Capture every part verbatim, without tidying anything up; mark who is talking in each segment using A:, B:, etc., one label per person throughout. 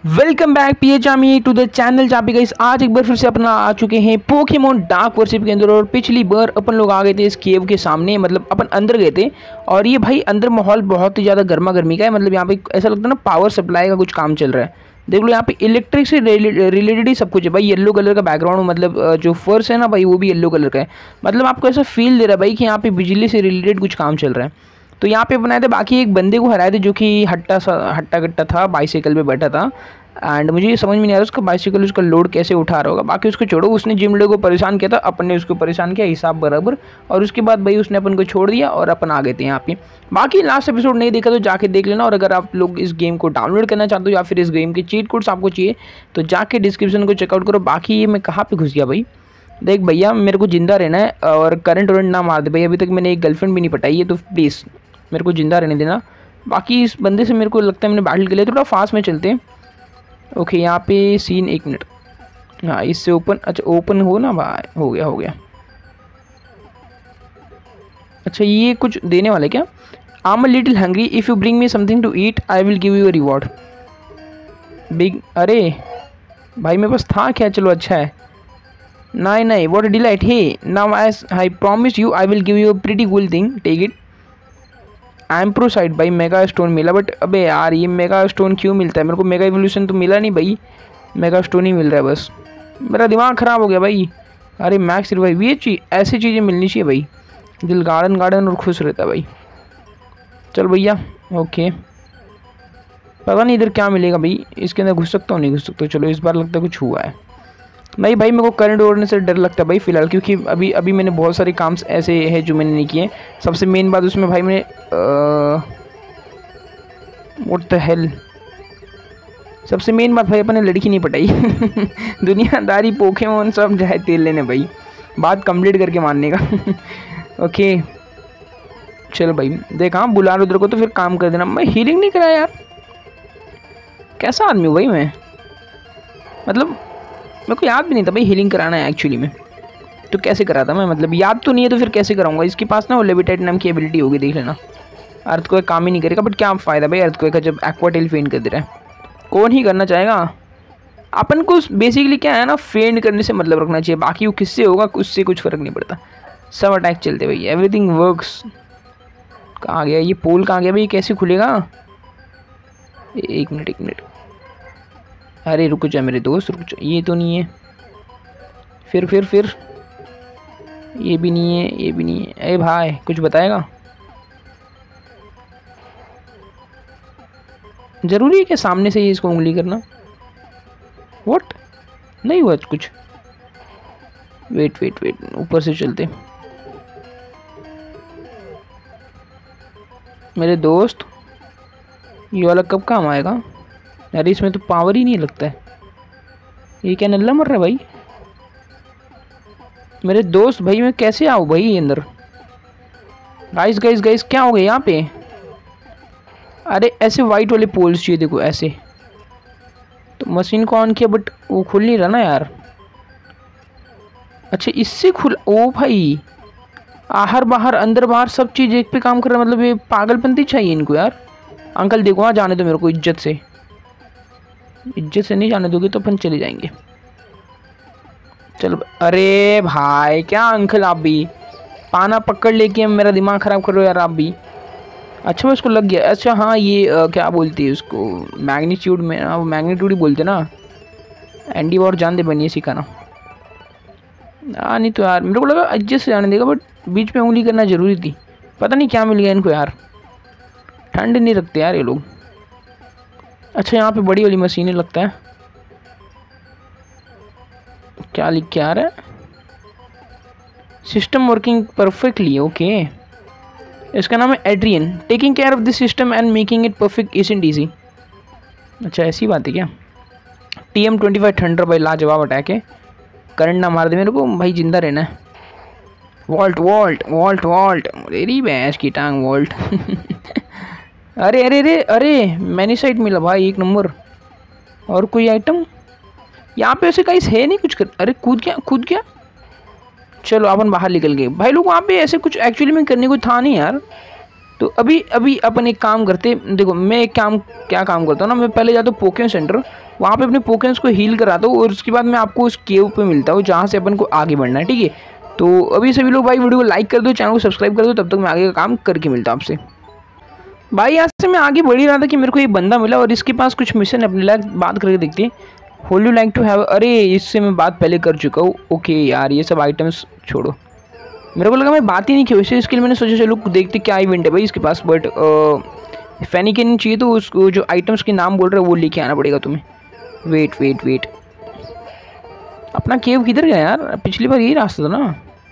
A: Welcome back PH army to the channel. जहाँ पे guys आज एक बार फिर से अपना आ चुके हैं पोकेमोन डार्क वर्शिप के अंदर। और पिछली बार अपन लोग आ गए थे इस केव के सामने, मतलब अपन अंदर गए थे। और ये भाई अंदर माहौल बहुत ही ज़्यादा गर्मा गर्मी का है, मतलब यहाँ पे ऐसा लगता है ना पावर सप्लाई का कुछ काम चल रहा है। देख लो यहाँ पे इलेक्ट्रिक से रिलेटेड ही सब कुछ है भाई। येलो कलर का बैकग्राउंड, मतलब जो फर्श है ना भाई वो भी येलो कलर का है। मतलब आपको ऐसा फील दे रहा है भाई कि यहाँ पे बिजली से रिलेटेड कुछ काम चल रहा है। तो यहाँ पे बनाए थे, बाकी एक बंदे को हराए थे जो कि हट्टा सा हट्टा कट्टा था, बाइसाइकिल पे बैठा था। एंड मुझे ये समझ में नहीं आ रहा उसका बाइसाइकिल उसका लोड कैसे उठा रहा होगा। बाकी उसको छोड़ो, उसने जिम लोगों को परेशान किया था, अपन ने उसको परेशान किया हिसाब बराबर। और उसके बाद भाई उसने अपन को छोड़ दिया और अपन आ गए थे यहाँ पे। बाकी लास्ट एपिसोड नहीं देखा तो जाके देख लेना। और अगर आप लोग इस गेम को डाउनलोड करना चाहते हो या फिर इस गेम के चीट कोड्स आपको चाहिए तो जाके डिस्क्रिप्शन को चेकआउट करो। बाकी ये मैं कहाँ पर घुस गया भाई। देख भैया मेरे को जिंदा रहना है और करंट वरेंट ना मार दे भाई। अभी तक मैंने एक गर्लफ्रेंड भी नहीं पटाई है, तो प्लीज़ मेरे को जिंदा रहने देना। बाकी इस बंदे से मेरे को लगता है मैंने बैटल के लिए थोड़ा फास्ट में चलते हैं। ओके यहाँ पे सीन एक मिनट, हाँ इससे ओपन, अच्छा ओपन हो ना भाई, हो गया हो गया। अच्छा ये कुछ देने वाला है क्या? I am a little hungry, if you bring me something to eat I will give you a reward. Big, अरे भाई मेरे पास था क्या? चलो अच्छा है। नहीं नहीं, what a delight, hey now as I promise you I will give you a pretty cool thing, take it. एम्प्रोसाइड भाई मेगा स्टोन मिला, बट अबे यार ये मेगा स्टोन क्यों मिलता है मेरे को? मेगा इवोल्यूशन तो मिला नहीं भाई, मेगा स्टोन ही मिल रहा है बस। मेरा दिमाग ख़राब हो गया भाई। अरे मैक्स रिवाइव, ये चीज़ ऐसी चीज़ें मिलनी चाहिए भाई, दिल गार्डन गार्डन और खुश रहता है भाई। चल भैया ओके, पता नहीं इधर क्या मिलेगा भाई। इसके अंदर घुस सकता हूँ नहीं घुस सकता? चलो इस बार लगता है कुछ हुआ है। नहीं भाई मेरे को करंट ओढ़ने से डर लगता है भाई फ़िलहाल, क्योंकि अभी अभी मैंने बहुत सारे काम ऐसे हैं जो मैंने नहीं किए। सबसे मेन बात उसमें भाई मैंने व्हाट द हेल, सबसे मेन बात भाई अपन ने लड़की नहीं पटाई। दुनियादारी पोकेमोन सब जाए तेल लेने भाई, बात कंप्लीट करके मानने का। ओके चलो भाई, देख हाँ बुला लो उधर को तो फिर काम कर देना। मैं हीलिंग नहीं कराया यार, कैसा आदमी हूँ भाई मैं? मतलब मेरे को याद भी नहीं था भाई हीलिंग कराना है एक्चुअली में, तो कैसे कराता मैं? मतलब याद तो नहीं है तो फिर कैसे कराऊंगा? इसके पास ना वो लेविटेट नाम की एबिलिटी होगी, देख लेना। अर्थ को काम ही नहीं करेगा, बट क्या फ़ायदा भाई अर्थ को का जब एक्वाटेल फेंड कर दे रहा है। कौन ही करना चाहेगा? अपन को बेसिकली क्या है ना, फेंड करने से मतलब रखना चाहिए, बाकी वो किससे होगा उससे कुछ फ़र्क नहीं पड़ता। सब अटैक चलते भाई, एवरीथिंग वर्क्स। कहाँ गया ये पोल? कहाँ गया भाई? कैसे खुलेगा? एक मिनट एक मिनट, अरे रुक जा मेरे दोस्त रुक जा। ये तो नहीं है, फिर फिर फिर ये भी नहीं है, ये भी नहीं है। अरे भाई कुछ बताएगा? ज़रूरी है क्या सामने से ही इसको उंगली करना? व्हाट, नहीं हुआ कुछ। वेट वेट वेट, ऊपर से चलते। मेरे दोस्त ये वाला कब काम आएगा? अरे इसमें तो पावर ही नहीं लगता है। ये क्या नल्ला मर रहा है भाई? मेरे दोस्त भाई मैं कैसे आऊँ भाई अंदर? गाइस गाइस गाइस क्या हो गया यहाँ पे? अरे ऐसे वाइट वाले पोल्स चाहिए, देखो ऐसे। तो मशीन को ऑन किया बट वो खुल नहीं रहा ना यार। अच्छा इससे खुल, ओ भाई आहर बाहर अंदर बाहर सब चीज़ एक पे काम कर रहा है। मतलब ये पागलपंती चाहिए इनको यार। अंकल देखो हाँ, जाने दो मेरे को इज्जत से। इज्जत से नहीं जाने दोगे तो अपन चले जाएंगे। चलो अरे भाई क्या अंकल आप भी पाना पकड़ लेके मेरा दिमाग ख़राब कर रहे हो यार आप भी। अच्छा मैं उसको लग गया। अच्छा हाँ ये आ, क्या बोलती है उसको, मैग्नीट्यूड में ना, वो मैग्नीट्यूड ही बोलते ना। एंडी वॉर जान दे बनिए सिखाना। हाँ नहीं तो यार मेरे को लगा एडजस्ट से जाने देगा, बट बीच में उंगली करना ज़रूरी थी। पता नहीं क्या मिल गया इनको यार, ठंड नहीं रखते यार ये लोग। अच्छा यहाँ पे बड़ी वाली मशीनें लगता है। क्या लिख के आ रहा है? System working perfectly, okay. इसका नाम है Adrian, taking care of this system and making it perfect isn't easy. अच्छा ऐसी बात है क्या? T M twenty five thunder भाई लाजवाब अटैक है। करंट ना मार दे मेरे को भाई, जिंदा रहना है। वॉल्ट वॉल्ट वॉल्ट वॉल्ट, मेरी भैंस की टांग वॉल्ट। अरे अरे अरे अरे मैनी साइड मिला भाई, एक नंबर। और कोई आइटम यहाँ पे ऐसे कहीं है नहीं कुछ कर। अरे कूद गया कूद गया। चलो अपन बाहर निकल गए भाई लोग। वहाँ पे ऐसे कुछ एक्चुअली में करने को था नहीं यार, तो अभी अभी अपन एक काम करते, देखो मैं एक काम क्या काम करता हूँ ना, मैं पहले जाता हूँ पोकेमॉन सेंटर, वहाँ पे अपने पोकेमॉन्स को हील कराता हूँ और उसके बाद मैं आपको उस केव पे मिलता हूँ जहाँ से अपन को आगे बढ़ना है, ठीक है। तो अभी सभी लोग भाई वीडियो को लाइक कर दो, चैनल को सब्सक्राइब कर दो, तब तक मैं आगे का काम करके मिलता हूँ आपसे। भाई यहाँ से मैं आगे बढ़ ही रहा था कि मेरे को एक बंदा मिला और इसके पास कुछ मिशन अपने लायक, बात करके देखते हैं। Would you like to have, अरे इससे मैं बात पहले कर चुका हूँ। ओके यार ये सब आइटम्स छोड़ो, मेरे को लगा मैं बात ही नहीं की वैसे, इसके लिए मैंने सोचा चलो देखते क्या इवेंट है भाई इसके पास। बट फैनिकन चाहिए तो उसको जो आइटम्स के नाम बोल रहे हैं वो लेके आना पड़ेगा तुम्हें। वेट वेट वेट, अपना केव किधर गया यार? पिछली बार यही रास्ता था ना।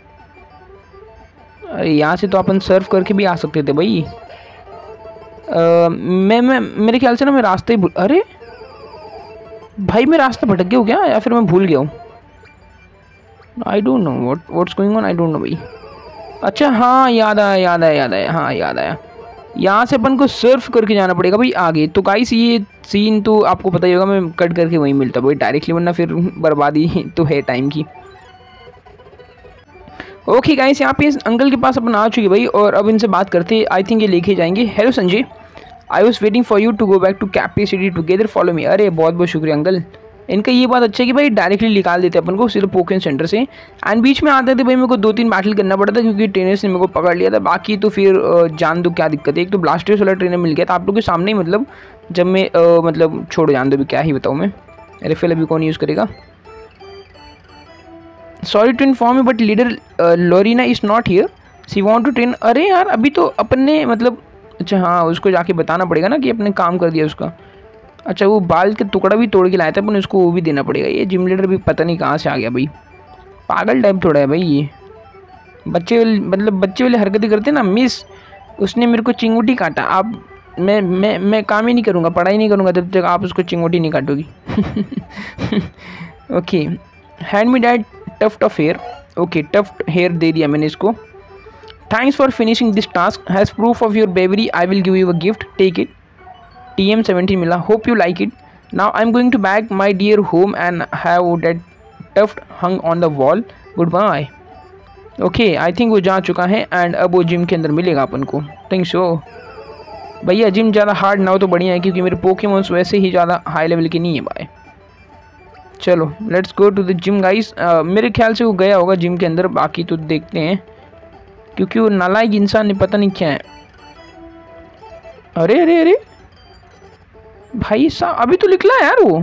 A: अरे यहाँ से तो अपन सर्व करके भी आ सकते थे भाई। आ, मैं मैं मेरे ख्याल से ना मैं रास्ते ही, अरे भाई मैं रास्ता भटक गया हूँ क्या, या फिर मैं भूल गया हूँ? I don't know what what's going on, I don't know भाई। अच्छा हाँ याद आया याद आया याद आया हाँ याद आया, यहाँ से अपन को सर्फ करके जाना पड़ेगा भाई आगे। तो गाइस ये सीन तो आपको पता ही होगा, मैं कट करके वहीं मिलता भाई डायरेक्टली, वरना फिर बर्बादी तो है टाइम की। ओके गाइस यहाँ पे इस अंकल के पास अपन आ चुके भाई और अब इनसे बात करते, आई थिंक ये लेके जाएंगे। Hello Sanjay, I was waiting for you to go back to capital city together, follow me. अरे बहुत बहुत शुक्रिया अंकल। इनका ये बात अच्छा है कि भाई डायरेक्टली निकाल देते अपन को सिर्फ पोकेमॉन सेंटर से, एंड बीच में आते थे भाई मेरे को दो तीन बैटल करना पड़ा था क्योंकि ट्रेनर्स ने मेरे को पकड़ लिया था। बाकी तो फिर जान दो क्या दिक्कत है, एक तो ब्लास्टर्स वाला ट्रेनर मिल गया था आप लोग के सामने ही, मतलब जब मैं आ, मतलब छोड़ जान दो भी, क्या ही बताऊँ मैं। रेफेल अभी कौन यूज़ करेगा? Sorry to inform you but leader Lorina is not here, she want to train. अरे यार अभी तो अपन ने मतलब, अच्छा हाँ उसको जाके बताना पड़ेगा ना कि अपने काम कर दिया उसका। अच्छा वो बाल के टुकड़ा भी तोड़ के लाया था अपन, उसको वो भी देना पड़ेगा। ये जिम लीडर भी पता नहीं कहाँ से आ गया भाई, पागल टाइप थोड़ा है भाई ये। बच्चे वाले मतलब बच्चे वाले हरकतें करते ना। मिस उसने मेरे को चिंगूटी काटा, आप मैं मैं मैं काम ही नहीं करूँगा, पढ़ाई नहीं करूँगा जब तक आप उसको चिंगूटी नहीं काटोगी। Okay hand me that tuft of hair. Okay tuft hair दे दिया मैंने इसको। Thanks for finishing this task, has proof of your bravery I will give you a gift, take it. T M seventeen मिला, hope you like it. Now I am going to back my dear home and have that tuft hung on the wall, goodbye. Okay I think वो जा चुका है and अब वो gym के अंदर मिलेगा अपन को, थिंक सो। भैया जिम ज़्यादा हार्ड ना हो तो बढ़िया है क्योंकि मेरे पोकेमॉन्स वैसे ही ज़्यादा हाई लेवल के नहीं है भाई। चलो let's go to the gym guys. मेरे ख्याल से वो गया होगा जिम के अंदर, बाकी तो देखते हैं क्योंकि वो नालायक इंसान ने पता नहीं क्या है। अरे अरे अरे भाई साहब अभी तो निकला यार वो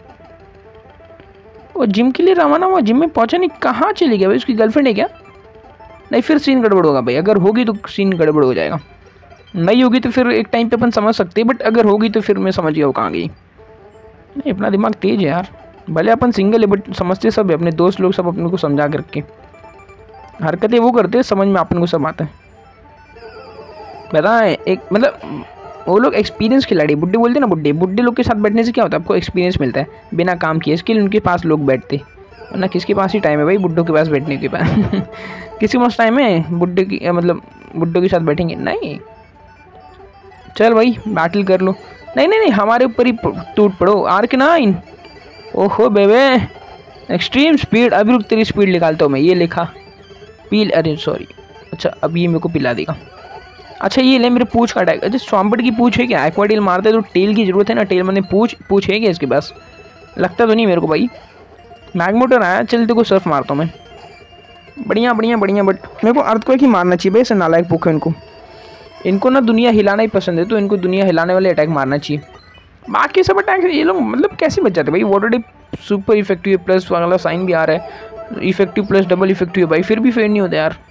A: वो जिम के लिए रवाना हुआ, जिम में पहुंचा नहीं, कहाँ चली गया भाई? उसकी गर्लफ्रेंड है क्या? नहीं फिर सीन गड़बड़ होगा भाई, अगर होगी तो सीन गड़बड़ हो जाएगा, नहीं होगी तो फिर एक टाइम पे अपन समझ सकते हैं, बट अगर होगी तो फिर मैं समझ गया वो कहाँ गई। नहीं अपना दिमाग तेज है यार, भले अपन सिंगल है बट समझते सब है, अपने दोस्त लोग सब अपने को समझा के रखे, हरकतें वो करते हैं समझ में अपन को सब आता है। बताएं एक मतलब वो लोग एक्सपीरियंस खिलाड़ी, बुड्ढे बोलते हैं ना, बुड्ढे बुड्ढे लोग के साथ बैठने से क्या होता है, आपको एक्सपीरियंस मिलता है बिना काम किए, इसके लिए उनके पास लोग बैठते, वरना किसके पास ही टाइम है भाई बुड्ढों के पास बैठने के पास। किसी के पास टाइम है बुड्ढे की मतलब बुड्ढों के साथ बैठेंगे? नहीं। चल भाई बैटल कर लो। नहीं नहीं नहीं हमारे ऊपर ही टूट पड़ो। आर्क नाइन, ओहो बेबे एक्सट्रीम स्पीड, अभी रुक तेरी स्पीड निकालता हूँ मैं, ये लिखा पील, अरे सॉरी। अच्छा अब ये मेरे को पिला देगा। अच्छा ये ले मेरे पूछ का अटैक। अच्छा स्वाम्पट की पूछ है क्या? एक्वाटेल मारता है तो टेल की ज़रूरत है ना, टेल मैंने पूछ पूछ है क्या इसके पास? लगता तो नहीं मेरे को भाई। मैगमोटर आया, चल तेरे को सर्फ मारता हूँ मैं। बढ़िया बढ़िया बढ़िया, बट मेरे को अर्थक्वेक ही मारना चाहिए भाई, ऐसे नालायक पोके इनको इनको ना दुनिया हिलाना ही पसंद है, तो इनको दुनिया हिलाने वाले अटैक मारना चाहिए। बाकी सब अटैक ये लोग मतलब कैसे बच जाते भाई? Water dip super effective plus वाला साइन भी आ रहा है, इफेक्टिव प्लस डबल इफेक्टिव भाई, फिर भी फेड नहीं होता यार।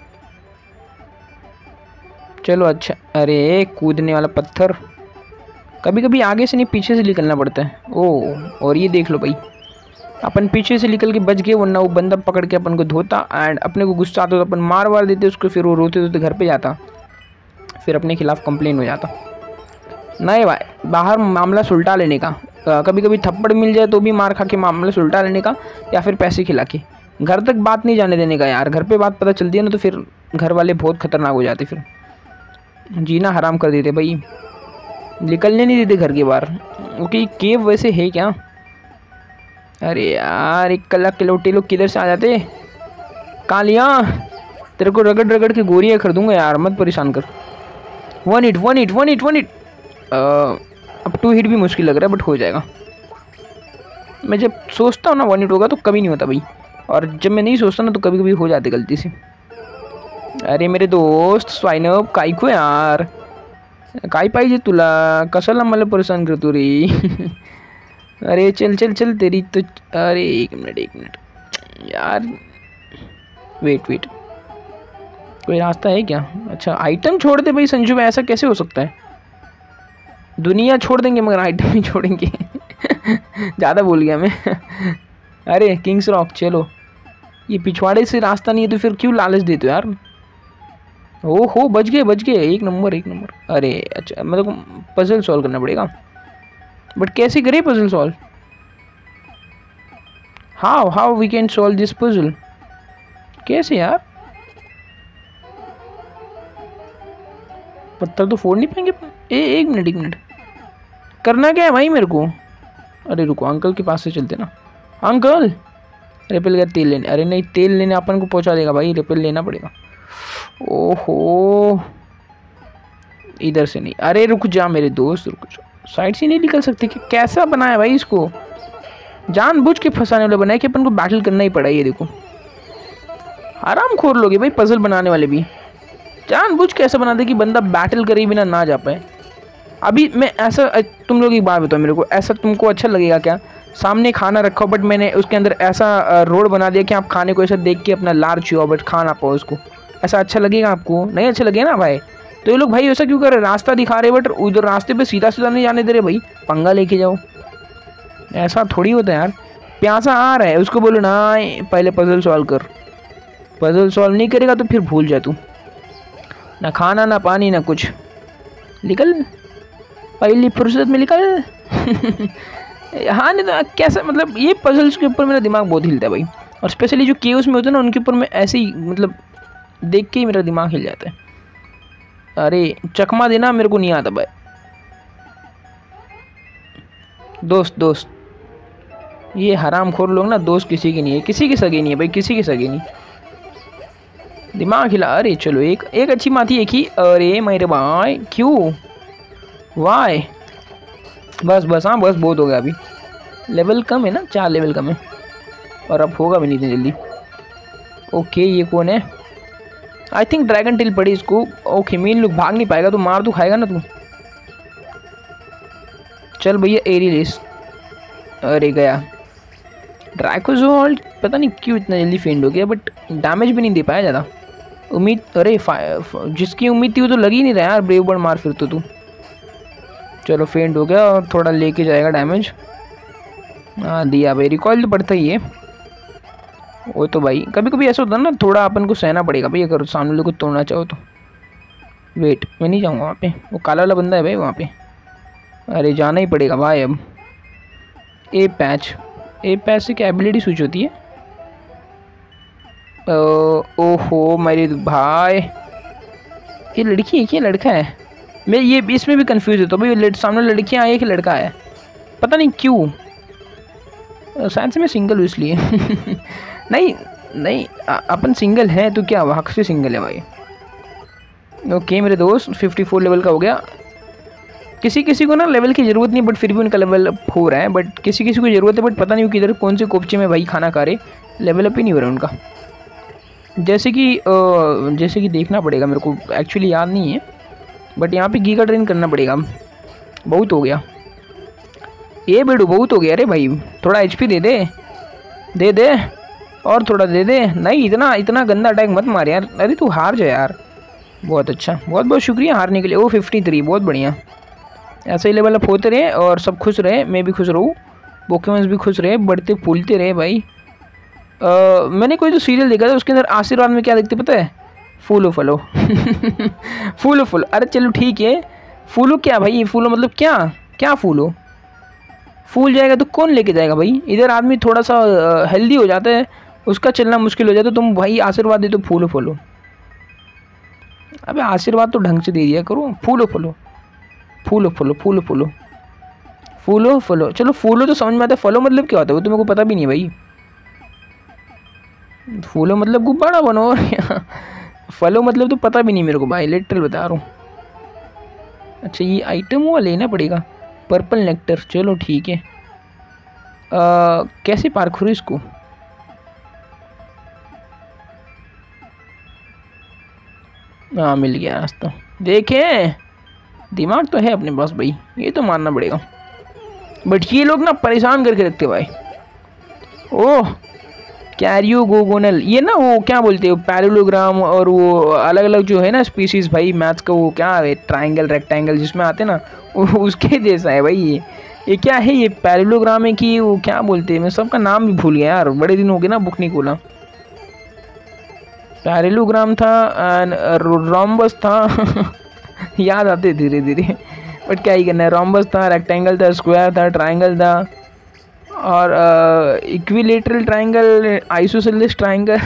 A: चलो अच्छा, अरे कूदने वाला पत्थर, कभी कभी आगे से नहीं पीछे से निकलना पड़ता है। ओ और ये देख लो भाई, अपन पीछे से निकल के बच गए, वरना वो बंदा पकड़ के अपन को धोता एंड अपने को गुस्सा आता तो अपन मार वार देते उसको, फिर वो रोते रोते घर पे जाता, फिर अपने खिलाफ कंप्लेन हो जाता। नहीं भाई बाहर मामला सुलटा लेने का, कभी कभी थप्पड़ मिल जाए तो भी मार खा के मामला सुलटा लेने का, या फिर पैसे खिला के। घर तक बात नहीं जाने देने का यार, घर पे बात पता चलती है ना तो फिर घर वाले बहुत खतरनाक हो जाते, फिर जीना हराम कर देते भाई, निकलने नहीं देते घर के बाहर। ओके केव वैसे है क्या? अरे यार एक कलाक के लोटे लोग किधर से आ जाते? कालिया तेरे को रगड़ रगड़ के गोरियाँ कर दूंगा यार, मत परेशान कर। One hit one hit one hit one hit. अब टू हिट भी मुश्किल लग रहा है बट हो जाएगा। मैं जब सोचता हूँ ना वन हिट होगा तो कभी नहीं होता भाई, और जब मैं नहीं सोचता ना तो कभी कभी हो जाती गलती से। अरे मेरे दोस्त स्वाइनअप काय को यार, काय पाहिजे तुला, कशाला मला परेशान करतो रे। अरे चल चल चल तेरी तो, अरे एक मिनट एक मिनट यार, वेट वेट, कोई रास्ता है क्या? अच्छा आइटम छोड़ दे भाई संजू भाई, ऐसा कैसे हो सकता है? दुनिया छोड़ देंगे मगर आइटम नहीं छोड़ेंगे। ज़्यादा बोल गया मैं। अरे किंग्स रॉक चलो, ये पिछवाड़े से रास्ता नहीं है तो फिर क्यों लालच देते हो यार? ओ हो बच गए बच गए, एक नंबर एक नंबर। अरे अच्छा मतलब पजल सॉल्व करना पड़ेगा, बट कैसे करें puzzle solve? How how we can solve this puzzle? कैसे यार? पत्थर तो फोड़ नहीं पाएंगे। ए, एक मिनट एक मिनट, करना क्या है भाई मेरे को? अरे रुको, अंकल के पास से चलते ना। अंकल रिपेल का तेल लेने, अरे नहीं तेल लेने अपन को पहुंचा देगा भाई, रिपेल लेना पड़ेगा। ओहो इधर से नहीं, अरे रुक जा मेरे दोस्त रुक जा, साइड से नहीं निकल सकते कि? कैसा बनाया भाई इसको, जानबूझ के फंसाने वाला बनाया कि अपन को बैटल करना ही पड़ा। ये देखो आराम खोर लोगे भाई, पजल बनाने वाले भी जानबूझ के ऐसा बना दे कि बंदा बैटल करे बिना ना जा पाए। अभी मैं ऐसा, तुम लोग एक बात बताओ मेरे को, ऐसा तुमको अच्छा लगेगा क्या? सामने खाना रखो बट मैंने उसके अंदर ऐसा रोड बना दिया कि आप खाने को ऐसा देख के अपना लार छुओ बट खा ना पाओ उसको, ऐसा अच्छा लगेगा आपको? नहीं अच्छा लगेगा ना भाई। तो ये लोग भाई ऐसा क्यों कर रहे? रास्ता दिखा रहे बट उधर रास्ते पे सीधा सीधा नहीं जाने दे रहे भाई, पंगा लेके जाओ। ऐसा थोड़ी होता है यार, प्यासा आ रहा है उसको बोलो ना पहले पजल सॉल्व कर, पजल सॉल्व नहीं करेगा तो फिर भूल जा तू, ना खाना ना पानी ना कुछ, निकल पहली फुर्सत में निकल। हाँ नहीं तो कैसा, मतलब ये पजल्स के ऊपर मेरा दिमाग बहुत हिलता है भाई, और स्पेशली जो केव्स में होते हैं ना उनके ऊपर मैं ऐसे ही मतलब देख के ही मेरा दिमाग हिल जाता है। अरे चकमा देना मेरे को नहीं आता भाई। दोस्त दोस्त ये हरामखोर लोग ना दोस्त किसी के नहीं है, किसी के सगे नहीं है भाई, किसी के सगे नहीं, दिमाग हिला। अरे चलो एक एक अच्छी बात ही एक ही, अरे मेरे भाई क्यों वाई, बस बस हाँ बस बहुत हो गया, अभी लेवल कम है ना, चार लेवल कम है और अब होगा भी नहीं इतनी जल्दी। ओके ये कौन है? आई थिंक ड्रैगन टेल पड़ी इसको। ओके मीन लुक भाग नहीं पाएगा तो मार तो खाएगा ना तू। चल भैया एरी रेस, अरे गया ड्रैकोजोल्ट, पता नहीं क्यों इतना जल्दी फेंड हो गया बट डैमेज भी नहीं दे पाया ज़्यादा। उम्मीद, अरे जिसकी उम्मीद थी वो तो लग ही नहीं रहा यार, ब्रेव बर्ड मार फिर तो तू। चलो फेंड हो गया और थोड़ा लेके जाएगा डैमेज। हाँ दिया भाई, रिकॉइल तो पड़ता ही है वो तो भाई, कभी कभी ऐसा होता है ना थोड़ा अपन को सहना पड़ेगा भाई अगर सामने लोग को तोड़ना चाहो तो। वेट मैं नहीं जाऊँगा वहाँ पे, वो काला वाला बंदा है भाई वहाँ पे। अरे जाना ही पड़ेगा भाई अब। ए पैच, ए पैच से क्या एबिलिटी स्विच होती है? ओहो मेरे भाई, ये लड़की है कि लड़का है? मैं ये इसमें भी कंफ्यूज होता हूँ भाई, सामने लड़कियाँ आई है कि लड़का है, पता नहीं क्यों। शायद से मैं सिंगल हूँ इसलिए। नहीं नहीं अपन सिंगल हैं तो क्या हक से सिंगल है भाई। ओके मेरे दोस्त फिफ्टी फोर लेवल का हो गया। किसी किसी को ना लेवल की ज़रूरत नहीं बट फिर भी उनका लेवल अप हो रहा है, बट किसी किसी को ज़रूरत है बट पता नहीं किधर कौन से कोपचे में भाई खाना खा रहे, लेवल अप ही नहीं हो रहा उनका। जैसे कि जैसे कि देखना पड़ेगा मेरे को, एक्चुअली याद नहीं है बट यहाँ पे गीगा ट्रेन करना पड़ेगा। बहुत हो गया ये बेडू, बहुत हो गया। अरे भाई थोड़ा एचपी दे दे दे दे और थोड़ा दे दे। नहीं इतना इतना गंदा अटैक मत मार यार, अरे तू हार जा यार। बहुत अच्छा, बहुत बहुत शुक्रिया हारने के लिए। ओ फिफ्टी थ्री बहुत बढ़िया, ऐसे ही लेवल अप होते रहे और सब खुश रहे, मैं भी खुश रहूँ, पोकेमॉन्स भी खुश रहे, बढ़ते फूलते रहे भाई। आ, मैंने कोई तो सीरियल देखा था उसके अंदर आशीर्वाद में क्या देखते पता है? फूलो फलो। फूलो फलो, अरे चलो ठीक है फूलो क्या भाई, फूलो मतलब क्या क्या फूलो? फूल जाएगा तो कौन लेके जाएगा भाई? इधर आदमी थोड़ा सा हेल्दी हो जाता है, उसका चलना मुश्किल हो जाता है, तुम भाई आशीर्वाद दे तो फूलो फलो। अबे आशीर्वाद तो ढंग से दे दिया करो, फूलो फलो फूलो फलो फूलो फलो फूलो फलो। चलो फूलो तो समझ में आता है, फलो मतलब क्या होता है वो तो मेरे को पता भी नहीं भाई। फूलो मतलब गुब्बारा बनो, फलो मतलब तो पता भी नहीं मेरे को भाई, लिटरल बता रहा हूँ। अच्छा ये आइटम वो लेना पड़ेगा, पर्पल नेक्टर, चलो ठीक है। आ, कैसे पार करूँ इसको? हाँ मिल गया रास्ता। देखे दिमाग तो है अपने पास भाई, ये तो मानना पड़ेगा। बट ये लोग ना परेशान करके रखते भाई। ओह कैरियोगोगोनल, ये ना वो क्या बोलते हैं पैरेललोग्राम, और वो अलग अलग जो है ना स्पीसीज भाई मैथ्स का, वो क्या है ट्राइंगल रेक्टेंगल जिसमें आते ना, उसके जैसा है भाई ये। ये क्या है, ये पैरेललोग्राम है कि वो क्या बोलते हैं, मैं सबका नाम भी भूल गया यार, बड़े दिन हो गए ना बुक नहीं खोला। पैरेललोग्राम था, रोम्बस था याद आते धीरे धीरे, बट क्या ही करना है। रोम्बस था, रेक्टेंगल था, स्क्वायर था, ट्राइंगल था, और इक्विलेटरल ट्राइंगल, आइसोसेलेस ट्राइंगल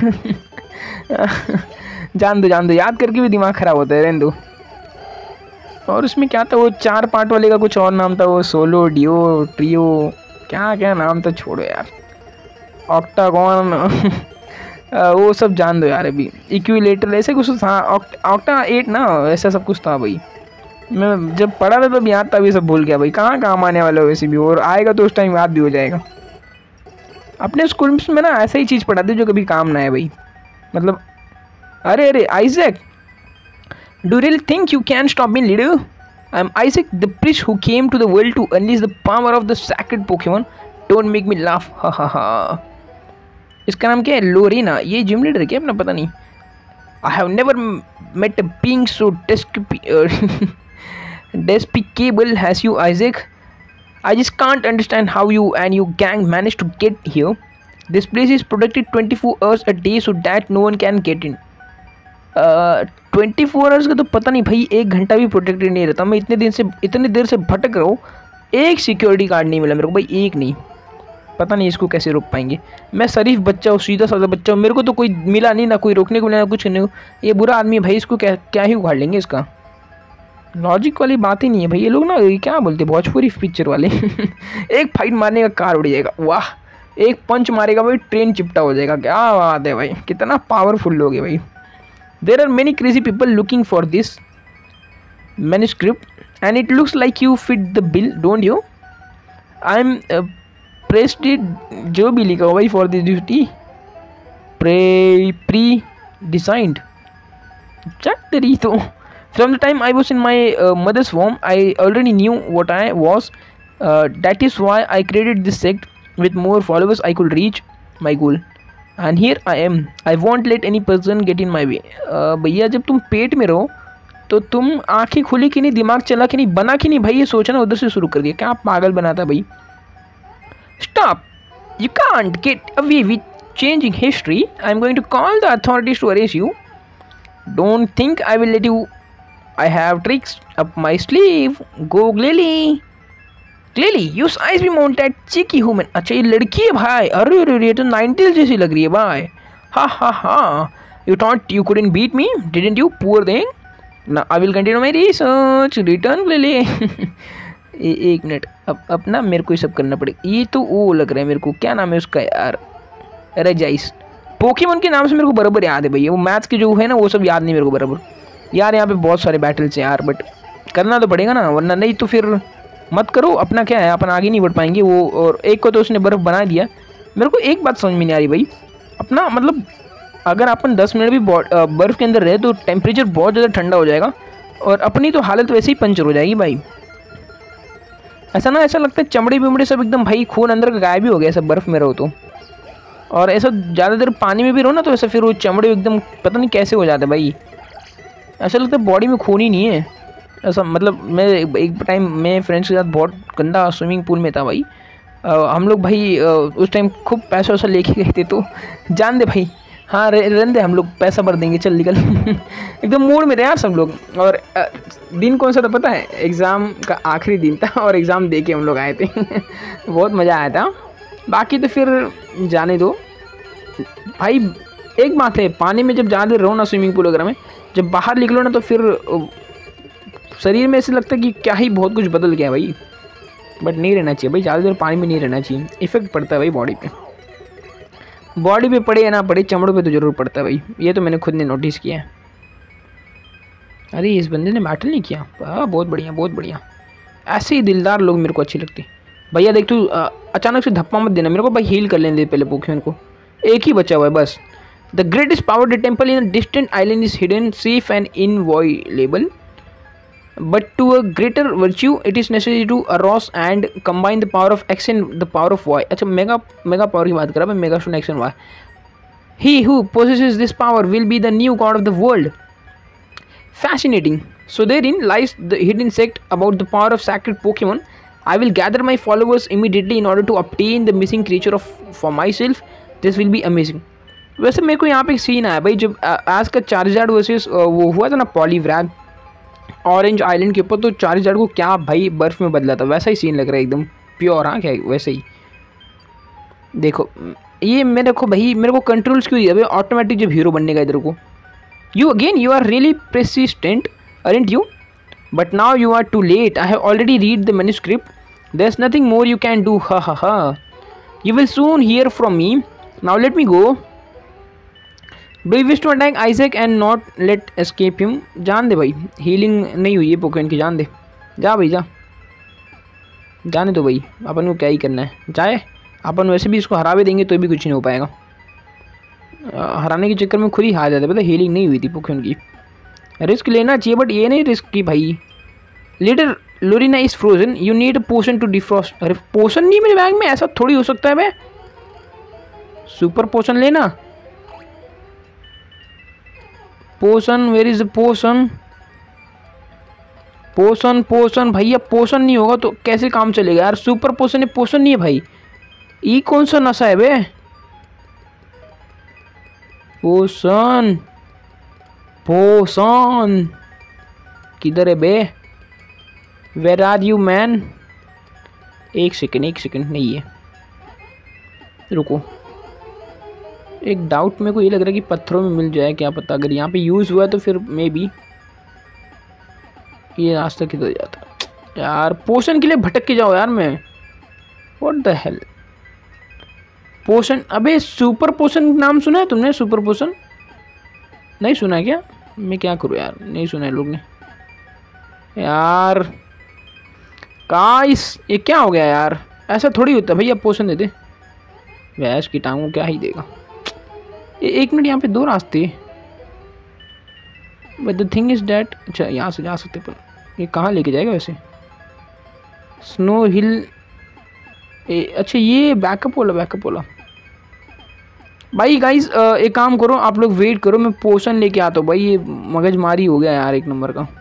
A: जान दो जान दो, याद करके भी दिमाग खराब होता है, रहने दो। और उसमें क्या था, वो चार पार्ट वाले का कुछ और नाम था, वो सोलो, डिओ, ट्रियो, क्या क्या नाम था, छोड़ो यार। ऑक्टागॉन वो सब जान दो यार। अभी इक्विलेटरल ऐसे कुछ था, ऑक्टा एट ना, ऐसा सब कुछ था भाई। मैं जब पढ़ा था तब याद था, अभी सब भूल गया भाई। कहाँ काम आने वाला हो वैसे भी, और आएगा तो उस टाइम याद भी हो जाएगा। अपने स्कूल में ना ऐसा ही चीज़ पढ़ाते जो कभी काम ना है भाई, मतलब। अरे अरे Isaac, do really think you can stop me leader? I am Isaac the priest who came to the world to unleash the power of the sacred Pokemon. Don't make me laugh, ha ha हा। इसका नाम क्या है, लोरीना। ये gym leader है क्या अपना, पता नहीं। I have never met a being so despicable as you, Isaac. I just can't understand how you and your gang managed to get here. This place is protected twenty-four hours a day so that no one can get in. Twenty four hours का तो पता नहीं भाई, एक घंटा भी protected नहीं रहता। मैं इतने दिन से इतनी देर से भटक रहा हूँ, एक सिक्योरिटी गार्ड नहीं मिला मेरे को भाई, एक नहीं। पता नहीं इसको कैसे रोक पाएंगे। मैं शरीफ बच्चा हूँ, सीधा साधा बच्चा हूँ, मेरे को तो कोई मिला नहीं, ना कोई रोकने को मिला, ना कुछ नहीं। ये बुरा आदमी भाई, इसको क्या क्या ही उखाड़ लेंगे। इसका लॉजिक वाली बात ही नहीं है भाई। ये लोग ना क्या बोलते हैं, भोजपुरी पिक्चर वाले एक फाइट मारने का कार उड़ जाएगा, वाह। एक पंच मारेगा भाई, ट्रेन चिपटा हो जाएगा। क्या बात है भाई, कितना पावरफुल लोग है भाई। There are many crazy people looking for this manuscript and it looks like you fit the bill, don't you? I am pressed, जो भी लिखा हो भाई, for this duty pre predesigned. चक तेरी तो। From the time I was in my uh, mother's womb, I already knew what I was. Uh, that is why I created this sect. With more followers, I could reach my goal. And here I am. I won't let any person get in my way. Uh, भैया जब तुम पेट में रहो तो तुम आंखें खुली कि नहीं, दिमाग चला कि नहीं, बना कि नहीं भाई, ये सोचना उधर से शुरू कर दिया। क्या पागल बनाता भाई। Stop! You can't get away with changing history. I'm going to call the authorities to arrest you. Don't think I will let you. I have tricks up my sleeve. Go Lily. Lily, use ice beam on that cheeky human. अच्छा ये लड़की है भाई। अरे अरे ये तो nineties जैसी लग रही है भाई। हा हा हा। You thought you couldn't beat me, didn't you, poor thing? Now I will continue my research. Return Lily. एक मिनट, अब अब ना मेरे को ये सब करना पड़ेगा। ये तो वो लग रहा है मेरे को, क्या नाम है उसका यार, रेजाइस। पोकेमॉन के नाम से मेरे को बराबर याद है भैया, वो मैथ्स के जो है ना वो सब याद नहीं मेरे को बराबर यार। यहाँ पे बहुत सारे बैटल्स हैं यार, बट करना तो पड़ेगा ना, वरना नहीं तो फिर मत करो। अपना क्या है, अपन आगे नहीं बढ़ पाएंगे। वो और एक को तो उसने बर्फ़ बना दिया। मेरे को एक बात समझ में नहीं आ रही भाई, अपना मतलब अगर अपन दस मिनट भी बर्फ़ के अंदर रहे तो टेम्परेचर बहुत ज़्यादा ठंडा हो जाएगा और अपनी तो हालत वैसे ही पंचर हो जाएगी भाई। ऐसा ना ऐसा लगता है चमड़े बिमड़े सब एकदम भाई, खून अंदर का गायब ही हो गया सब बर्फ़ में रहो तो। और ऐसा ज़्यादा देर पानी में भी रहो ना तो ऐसा फिर वो चमड़े एकदम पता नहीं कैसे हो जाते भाई। ऐसा लगता है बॉडी में खून ही नहीं है ऐसा। मतलब मैं एक टाइम मैं फ्रेंड्स के साथ बहुत गंदा स्विमिंग पूल में था भाई। आ, हम लोग भाई आ, उस टाइम खूब पैसा वैसा लेके गए थे, तो जान दे भाई, हाँ रहने दे, हम लोग पैसा भर देंगे, चल निकल एकदम मूड में थे यार सब लोग। और आ, दिन कौन सा था पता है, एग्ज़ाम का आखिरी दिन था और एग्ज़ाम दे के हम लोग आए थे बहुत मज़ा आया था। बाकी तो फिर जाने दो भाई। एक बात है, पानी में जब ज़्यादा देर रहो ना स्विमिंग पूल वगैरह में, जब बाहर निकलो ना तो फिर शरीर में ऐसे लगता है कि क्या ही बहुत कुछ बदल गया भाई। बट नहीं रहना चाहिए भाई, ज़्यादा देर पानी में नहीं रहना चाहिए, इफेक्ट पड़ता है भाई बॉडी पे। बॉडी पे पड़े या ना पड़े, चमड़ों पे तो ज़रूर पड़ता है भाई, ये तो मैंने खुद ने नोटिस किया है। अरे इस बंदे ने बैटल नहीं किया। हाँ बहुत बढ़िया बहुत बढ़िया। ऐसे ही दिलदार लोग मेरे को अच्छे लगते। भैया देख तू अचानक से धप्पा मत देना मेरे को भाई, हील कर लेने दे पहले पोकेमॉन को। एक ही बचा हुआ है बस। The greatest power the temple in a distant island is hidden safe and inviolable but to a greater virtue it is necessary to arouse and combine the power of X and the power of Y. अच्छा mega mega power की बात कर रहा मैं, mega stone X and Y. He who possesses this power will be the new god of the world. Fascinating. So therein lies the hidden secret about the power of sacred Pokemon. I will gather my followers immediately in order to obtain the missing creature of for myself. This will be amazing. वैसे मेरे को यहाँ पे एक scene आया भाई, जब आज का चार्जार्ड वर्सेस वो हुआ था ना पॉलीव्रैथ ऑरेंज आइलैंड के ऊपर, तो चार्जार्ड को क्या भाई बर्फ़ में बदला था, वैसा ही सीन लग रहा है एकदम प्योर। हाँ क्या वैसे ही देखो ये मेरे को भाई, मेरे को कंट्रोल्स क्यों दिया भाई ऑटोमेटिक जब हीरो बनने का इधर को। You again, you are really persistent, aren't you? But now you are too late. I have already read the manuscript. There's nothing more you can do. Ha ha ha. You will soon hear from me. Now let me go. Do you wish to attack Isaac and not let escape him? जान दे भाई, healing नहीं हुई है Pokemon की, जान दे। जा भाई जा, जाने दो भाई, अपन को क्या ही करना है। जाए अपन वैसे भी इसको हरा भी देंगे तो भी कुछ नहीं हो पाएगा। हराने के चक्कर में खुद ही हार जाता है, पता हीलिंग नहीं हुई थी पोकेमॉन की। रिस्क लेना चाहिए बट ये नहीं रिस्क की भाई। Leader Lorina is frozen, you need potion to defrost. अरे पोशन नहीं मेरे बैग में, ऐसा थोड़ी हो सकता है भाई। सुपर पोशन लेना। पोशन, वेयर इज पोशन? पोशन पोशन भैया, पोशन नहीं होगा तो कैसे काम चलेगा यार। सुपर पोशन है, पोशन नहीं है भाई। ये कौन सा नशा है बे? पोशन पोशन किधर है बे? Where are you man? एक सेकेंड एक सेकेंड नहीं है, रुको। एक डाउट मेरे को ये लग रहा है कि पत्थरों में मिल जाए, क्या पता। अगर यहाँ पे यूज़ हुआ तो फिर मे बी ये रास्ता किधर जाता यार। पोशन के लिए भटक के जाओ यार मैं, व्हाट द हेल। पोशन, अबे सुपर पोशन नाम सुना है तुमने? सुपर पोशन नहीं सुना है क्या? मैं क्या करूँ यार, नहीं सुना है लोग ने यार। गाइस ये क्या हो गया यार, ऐसा थोड़ी होता भैया। पोशन दे दे, वैस की टांगों क्या ही देगा। ए, एक मिनट, यहाँ पे दो रास्ते, but the thing is that. अच्छा यहाँ से जा सकते पर ये कहाँ लेके जाएगा वैसे? स्नो हिल। ए, अच्छा ये बैकअप वाला, बैकअप वाला भाई। गाइस एक काम करो, आप लोग वेट करो, मैं पोशन लेके आता हूँ भाई। ये मगजमारी हो गया यार एक नंबर का।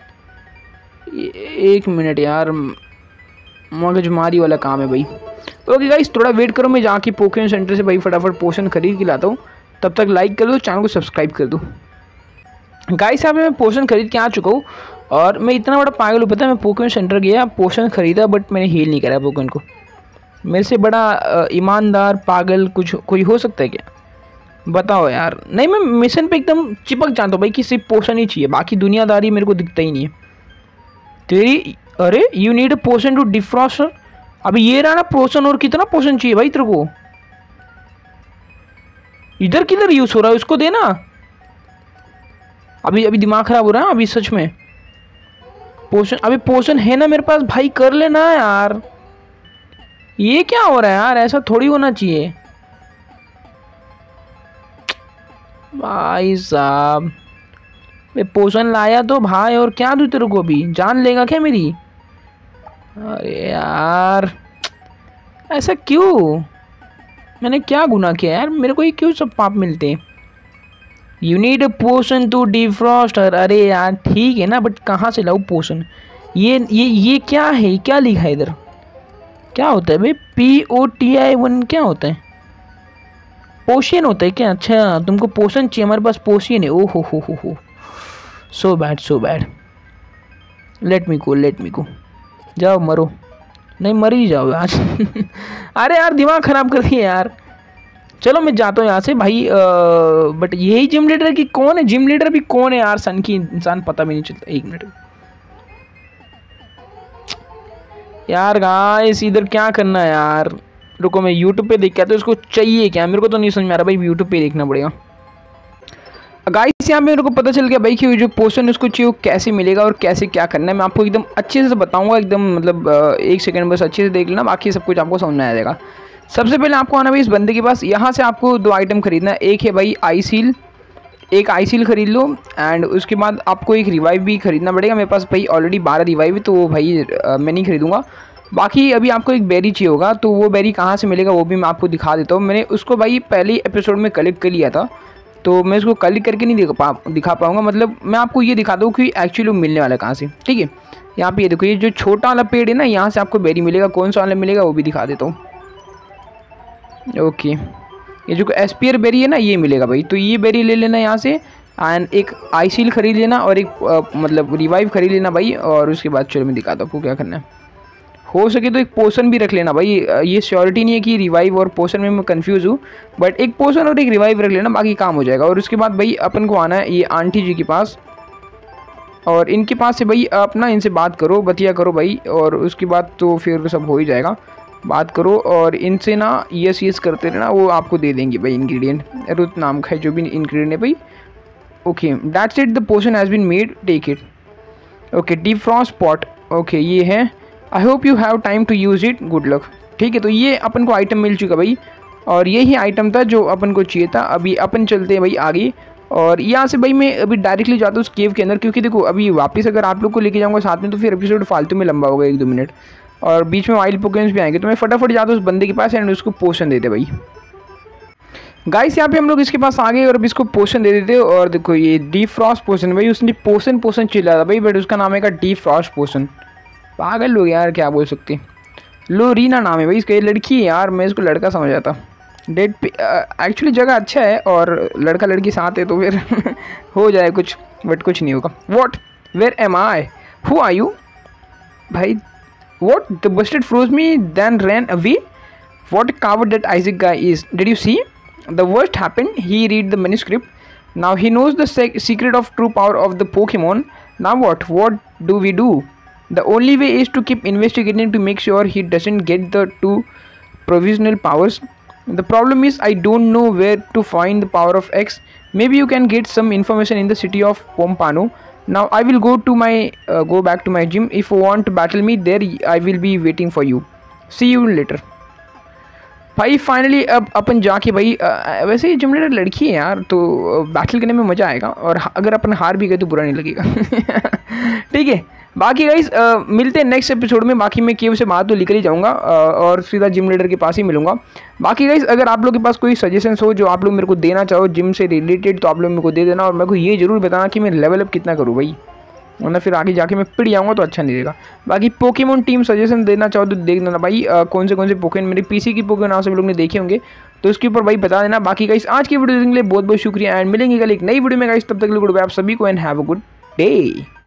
A: एक मिनट यार, मगजमारी वाला काम है भाई। ओके गाइस थोड़ा वेट करो, मैं जाके पोकेमॉन सेंटर से भाई फटाफट पोशन खरीद के लाता हूँ। तब तक लाइक कर दो, चैनल को सब्सक्राइब कर दो। गाइस यहाँ पे मैं पोशन खरीद के आ चुका हूँ और मैं इतना बड़ा पागल हूँ पता है। मैं पोकेमॉन सेंटर गया, पोशन खरीदा, बट मैंने हील नहीं करा पोकेमॉन को। मेरे से बड़ा ईमानदार पागल कुछ कोई हो सकता है क्या? बताओ यार। नहीं मैं मिशन पे एकदम चिपक जाता हूँ भाई कि सिर्फ पोशन ही चाहिए, बाकी दुनियादारी मेरे को दिखता ही नहीं है तेरी। अरे you need a potion to defrost. अभी ये रहा ना पोशन, और कितना पोशन चाहिए भाई तेरे को? इधर किधर यूज हो रहा है, उसको देना। अभी अभी दिमाग खराब हो रहा है अभी सच में। पोशन, अभी पोशन है ना मेरे पास भाई, कर लेना यार। ये क्या हो रहा है यार, ऐसा थोड़ी होना चाहिए भाई साहब। मैं पोशन लाया तो भाई, और क्या दूँ तेरे को? अभी जान लेगा क्या मेरी? अरे यार ऐसा क्यों? मैंने क्या गुनाह किया यार, मेरे को ये क्यों सब पाप मिलते हैं? You need a potion to defrost. अरे यार ठीक है ना, बट कहाँ से लाऊं पोशन? ये ये ये क्या है, क्या लिखा है इधर? क्या होता है भाई? P O T I one क्या होता है? पोशन होता है क्या? अच्छा तुमको पोशन चाहिए, हमारे पास पोशन है। ओ हो हो हो हो, so bad so bad. Let me go, let me go. जाओ मरो, नहीं मर ही जाओ आज। अरे यार दिमाग खराब कर दिए यार। चलो मैं जाता हूँ यहाँ से भाई। आ, बट यही जिम लीडर की कौन है? जिम लीडर भी कौन है यार? सन की इंसान पता भी नहीं चलता। एक मिनट यार गाइस, इधर क्या करना है यार? रुको मैं यूट्यूब पे देख के आता हूँ। इसको चाहिए क्या? मेरे को तो नहीं समझ में आ रहा भाई, यूट्यूब पे देखना पड़ेगा। गाइस यहाँ पे मेरे को पता चल गया भाई कि जो पोर्शन उसको चाहिए वो कैसे मिलेगा और कैसे क्या करना है। मैं आपको एकदम अच्छे से बताऊंगा, एकदम मतलब एक सेकंड बस अच्छे से देख लेना, बाकी सब कुछ आपको समझ में आ जाएगा। सबसे पहले आपको आना भाई इस बंदे के पास। यहाँ से आपको दो आइटम खरीदना है। एक है भाई आई सील, एक आई सील खरीद लो, एंड उसके बाद आपको एक रिवाइव भी खरीदना पड़ेगा। मेरे पास भाई ऑलरेडी बारह रिवाइव है, तो वो भाई आ, मैं नहीं खरीदूँगा। बाकी अभी आपको एक बेरी चाहिए होगा, तो वो बेरी कहाँ से मिलेगा वो भी मैं आपको दिखा देता हूँ। मैंने उसको भाई पहले एपिसोड में कलेक्ट कर लिया था, तो मैं इसको कलेक्ट करके नहीं दिखा पा दिखा पाऊँगा। मतलब मैं आपको ये दिखा दूँ कि एक्चुअली मिलने वाला कहाँ से, ठीक है। यहाँ पे ये देखो, ये जो छोटा वाला पेड़ है ना, यहाँ से आपको बेरी मिलेगा। कौन सा वाला मिलेगा वो भी दिखा देता हूँ। ओके, ये जो एस्पियर बेरी है ना, ये मिलेगा भाई। तो ये बेरी ले लेना यहाँ से, एंड एक आई सील खरीद लेना और एक आ, मतलब रिवाइव खरीद लेना भाई। और उसके बाद चलो मैं दिखाता हूँ आपको क्या करना है। हो सके तो एक पोशन भी रख लेना भाई। ये श्योरिटी नहीं है कि रिवाइव और पोशन में मैं कंफ्यूज हूँ, बट एक पोशन और एक रिवाइव रख लेना, बाकी काम हो जाएगा। और उसके बाद भाई अपन को आना है ये आंटी जी के पास, और इनके पास से भाई अपना इनसे बात करो, बतिया करो भाई। और उसके बाद तो फिर सब हो ही जाएगा। बात करो और इनसे ना यस यस करते रहना, वो आपको दे देंगे भाई इंग्रेडिएंट। रुत नाम का है जो भी इंग्रेडिएंट है भाई। Okay, that's it, the potion has been made, take it. Okay, deep frost pot, okay ये है। I hope you have time to use it, good luck. ठीक है, तो ये अपन को आइटम मिल चुका भाई, और यही आइटम था जो अपन को चाहिए था। अभी अपन चलते हैं भाई आगे, और यहाँ से भाई मैं अभी डायरेक्टली जाता हूँ उस केव के अंदर, क्योंकि देखो अभी वापस अगर आप लोग को लेके जाऊँगा साथ में तो फिर एपिसोड फालतू में लंबा होगा एक दो मिनट, और बीच में वाइल्ड पोकेमॉन्स भी आएंगे। तो मैं फटाफट जाता हूँ उस बंदे के पास एंड उसको पोशन देते भाई। गाइस यहाँ पे हम लोग इसके पास आ गए और अब इसको पोशन दे देते। और देखो ये डी फ्रॉस्ट पोशन भाई, उसने पोशन पोशन चिल्ला था भाई, बट उसका नाम है डी फ्रॉस्ट पोशन। पागल लोग यार, क्या बोल सकते। लोरीना नाम है भाई इसका, ये लड़की है यार, मैं इसको लड़का समझ आता। डेट पे एक्चुअली जगह अच्छा है, और लड़का लड़की साथ है तो फिर हो जाए कुछ, बट कुछ नहीं होगा। What, where am I, who are you भाई। What? The busted froze me, then ran away? What a coward that Isaac guy is. Did you see? The worst happened. He read the manuscript. Now he knows the sec secret of true power of the Pokemon. Now what? What do we do? The only way is to keep investigating to make sure he doesn't get the two provisional powers. The problem is I don't know where to find the power of X. Maybe you can get some information in the city of Pompano. Now I will go to my uh, go back to my gym. If you want to battle me there, I will be waiting for you. See you later. भाई finally अब अपन जाके भाई आ, वैसे ये gym leader लड़की है यार, तो बैटल करने में मज़ा आएगा, और अगर अपन हार भी गए तो बुरा नहीं लगेगा। ठीक है, बाकी गाइस मिलते हैं नेक्स्ट एपिसोड में। बाकी मैं केव से बाहर तो लेकर ही जाऊँगा और सीधा जिम लीडर के पास ही मिलूंगा। बाकी गाइस अगर आप लोग के पास कोई सजेशंस हो जो आप लोग मेरे को देना चाहो जिम से रिलेटेड, तो आप लोग मेरे को दे देना, और मेरे को ये जरूर बताना कि मैं लेवल अप कितना करूँ भाई, वरना फिर आगे जाके मैं पिट जाऊँगा तो अच्छा नहीं रहेगा। बाकी पोकेमॉन टीम सजेशन देना चाहो तो देख देना भाई, आ, कौन से कौन से पोकेमॉन मेरे पीसी की पोकेमॉन आप सब लोग ने देखे होंगे, तो उसके ऊपर भाई बता देना। बाकी गाइस आज की वीडियो देखने के लिए बहुत बहुत शुक्रिया, एंड मिलेंगे कल एक नई वीडियो में गाइस, तब तक के लिए गुड बाय आप सभी को, and have a good day.